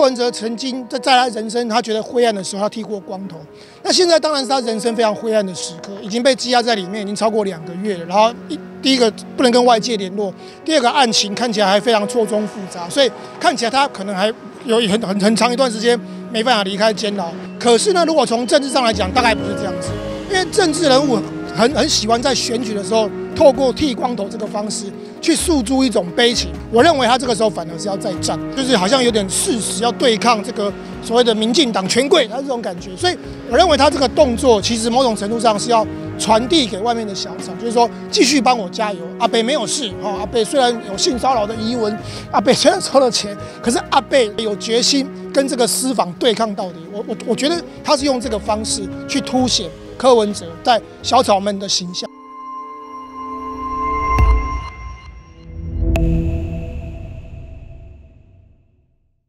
文哲曾经在他人生他觉得灰暗的时候，他剃过光头。那现在当然是他人生非常灰暗的时刻，已经被羁押在里面，已经超过2个月了。然后第一个不能跟外界联络，第二个案情看起来还非常错综复杂，所以看起来他可能还有很长一段时间没办法离开监牢。可是呢，如果从政治上来讲，大概不是这样子，因为政治人物很喜欢在选举的时候，透过剃光头这个方式去诉诸一种悲情。我认为他这个时候反而是要再战，就是好像有点誓死要对抗这个所谓的民进党权贵，他是这种感觉。所以我认为他这个动作其实某种程度上是要传递给外面的小厂，就是说继续帮我加油。阿北没有事哦，阿北虽然有性骚扰的疑闻，阿北虽然收了钱，可是阿北有决心跟这个私访对抗到底。我觉得他是用这个方式去凸显柯文哲在小草们的形象。